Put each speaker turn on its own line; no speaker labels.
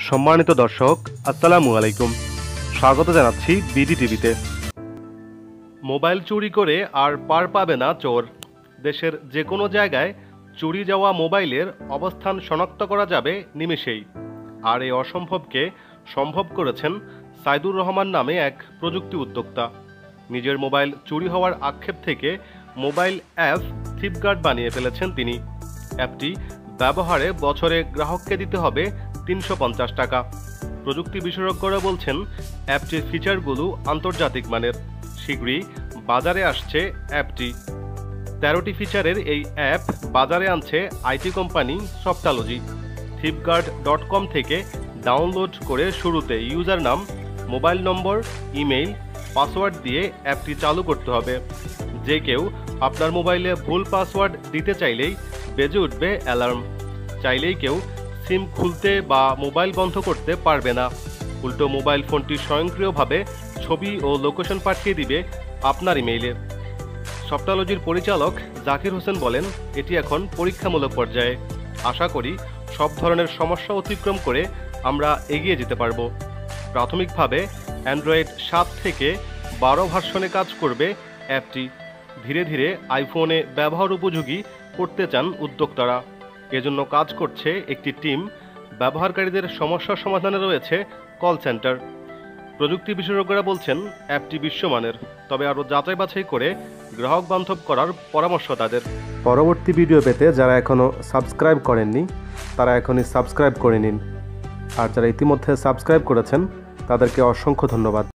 সম্মানিত দর্শক, আসসালামু আলাইকুম। স্বাগত জানাচ্ছি বিডি টিভিতে। মোবাইল চুরি করে আর পার পাবে না চোর। দেশের যে কোনো জায়গায় চুরি যাওয়া মোবাইলের অবস্থান শনাক্ত করা যাবে নিমেষেই। আর এই অসম্ভবকে সম্ভব করেছেন সাইদুর রহমান নামে এক প্রযুক্তি উদ্যোক্তা। নিজের মোবাইল চুরি হওয়ার আক্ষেপ থেকে মোবাইল অ্যাপ থিপগার্ড বানিয়ে ফেলেছেন তিনি। অ্যাপটি ব্যবহারে বছরে গ্রাহককে দিতে হবে ৩৫০ টাকা। প্রযুক্তি বিশেষজ্ঞরা বলছেন অ্যাপটির ফিচারগুলো আন্তর্জাতিক মানের। শীঘ্রই বাজারে আসছে অ্যাপটি। ১৩টি ফিচারের এই অ্যাপ বাজারে আনছে আইটি কোম্পানি সফটালজি। থিপগার্ড.com থেকে ডাউনলোড করে শুরুতে ইউজার নাম, মোবাইল নম্বর, ইমেইল, পাসওয়ার্ড দিয়ে অ্যাপটি চালু করতে হবে। যে কেউ আপনার মোবাইলে ভুল পাসওয়ার্ড দিতে চাইলেই বেজে উঠবে অ্যালার্ম। চাইলেই কেউ সিম খুলতে বা মোবাইল বন্ধ করতে পারবে না। উল্টো মোবাইল ফোনটি স্বয়ংক্রিয়ভাবে ছবি ও লোকেশন পাঠিয়ে দিবে আপনার ইমেইলে। সফটালজির পরিচালক জাকির হোসেন বলেন, এটি এখন পরীক্ষামূলক পর্যায়ে। আশা করি সব ধরনের সমস্যা অতিক্রম করে আমরা এগিয়ে যেতে পারব। প্রাথমিকভাবে অ্যান্ড্রয়েড 7 থেকে 12 ভার্সনে কাজ করবে অ্যাপটি। ধীরে ধীরে আইফোনে ব্যবহার উপযোগী করতে চান উদ্যোক্তারা। এজন্য কাজ করছে একটি টিম। ব্যবহারকারীদের সমস্যা সমাধানে রয়েছে কল সেন্টার। প্রযুক্তি বিশেষজ্ঞরা বলছেন অ্যাপটি বিশ্বমানের, তবে আরও যাচাই বাছাই করে গ্রাহক বান্ধব করার পরামর্শ তাদের। পরবর্তী ভিডিও পেতে যারা এখনও সাবস্ক্রাইব করেননি তারা এখনই সাবস্ক্রাইব করে নিন। আর যারা ইতিমধ্যে সাবস্ক্রাইব করেছেন তাদেরকে অসংখ্য ধন্যবাদ।